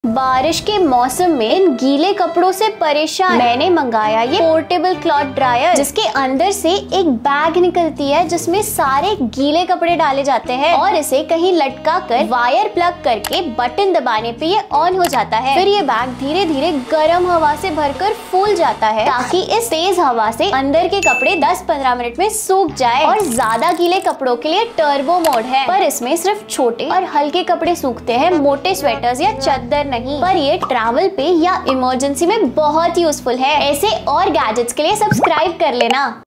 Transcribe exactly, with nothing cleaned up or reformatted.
बारिश के मौसम में गीले कपड़ों से परेशान मैंने मंगाया ये पोर्टेबल क्लॉथ ड्रायर, जिसके अंदर से एक बैग निकलती है जिसमें सारे गीले कपड़े डाले जाते हैं और इसे कहीं लटका कर वायर प्लग करके बटन दबाने पे ये ऑन हो जाता है। फिर ये बैग धीरे धीरे गर्म हवा से भरकर फूल जाता है ताकि इस तेज हवा से अंदर के कपड़े दस पंद्रह मिनट में सूख जाए। और ज्यादा गीले कपड़ों के लिए टर्बो मोड है, पर इसमें सिर्फ छोटे और हल्के कपड़े सूखते हैं, मोटे स्वेटर्स या चद्दर नहीं। पर ये ट्रैवल पे या इमरजेंसी में बहुत यूजफुल है। ऐसे और गैजेट्स के लिए सब्सक्राइब कर लेना।